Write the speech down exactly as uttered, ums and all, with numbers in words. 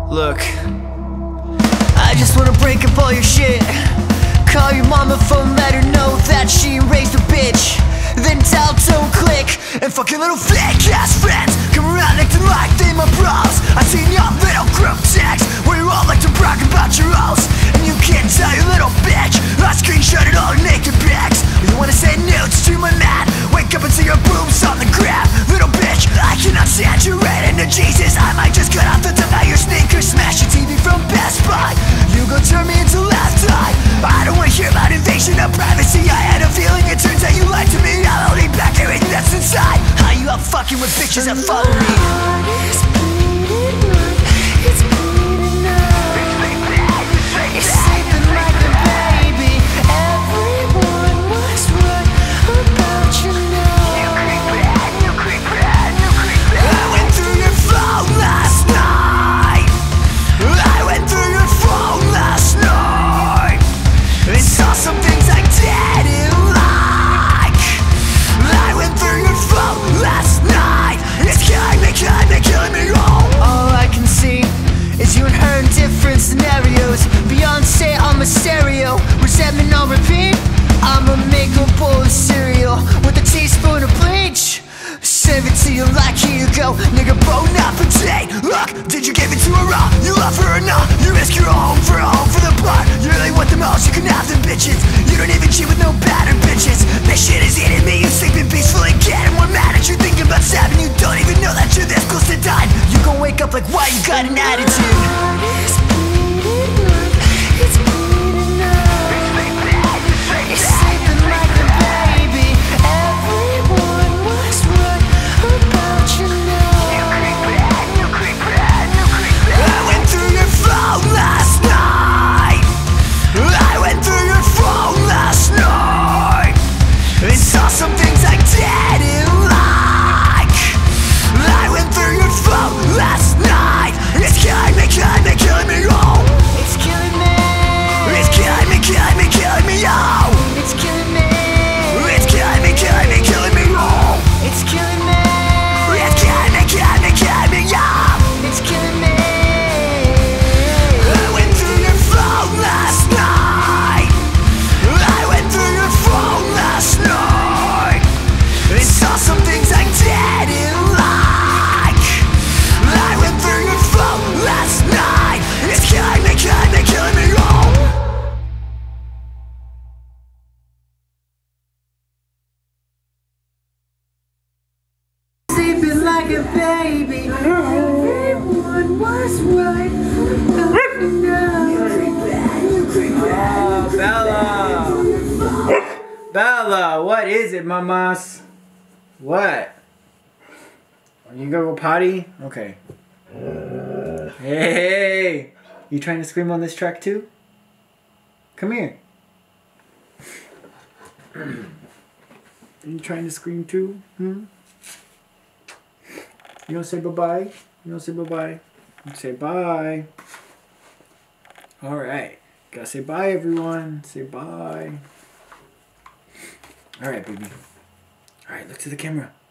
Look, I just wanna break up all your shit. Call your mama phone, let her know that she raised a bitch. Then tell don't click and fuck your little fake ass friends. Come around acting like they my bros. I seen your little group text where you all like to brag about your hoes, and you can't tell your little bitch I screenshotted all her naked pics. You wanna say nudes to my man? Wake up and see your boobs on the gram. Little bitch, I cannot stand you right into Jesus. I might just cut off the top of your sneakers, smash your T V from Best Buy. You go turn me into left eye. I don't wanna hear about invasion of privacy. I had a feeling it turns out you lied to me. I'll hold back everything that's inside. How you up fucking with bitches that follow me? It's bleeding up, it's bleeding up. It's sleeping like a baby. Everyone was right about you now. You creep bad, you creep bad, you creep bad. I went through your phone last night. I went through your phone last night and saw some things I didn't like. I went through your phone last night. It's killing me, killing me, killing me all. All I can see is you and her in different scenarios. Beyonce on my stereo, resentment on repeat. I'ma make a bowl of cereal with a teaspoon of bleach. Serve it to you like, here you go, nigga, bon appetit. Look, did you give it to her raw? You love her or not? You risk your home for a home for the plot. You really want the most, you can have them bitches. You don't even cheat with no battered bitches. This shit is eating me, you sleeping peacefully, getting more mad at you, thinking about stabbing. You don't even know that you're this close to dying. You gon' wake up like, why you got an attitude? It's bleeding up, it's bleeding up. It's sleeping like a baby. Everyone was right about you now. You creep bad, you creep bad, you creep bad. I went through your phone last night. I went through your phone last night and saw some things I didn't like. I went through your phone last night. It's killing me, killing me, killing me all. It's killing me. It's killing me, killing me, killing me all. It's killing me. It's killing me, killing me, killing me all. It's killing me. It's killing me, killing me, killing me all. It's killing me. I went through your phone last night. I went through your phone last night and saw some things I didn't like. I went through your phone last night. It's killing me, killing me, killing me all. Sleeping like a baby. Everyone was right about you now. Oh, Bella! Bella, what is it, mamas? What? You gonna go potty? Okay. Hey! You trying to scream on this track too? Come here. Are you trying to scream too? Hmm? You don't say bye-bye? You don't say bye-bye? You say bye. Alright. Gotta say bye, everyone. Say bye. Alright, baby. Alright, look to the camera.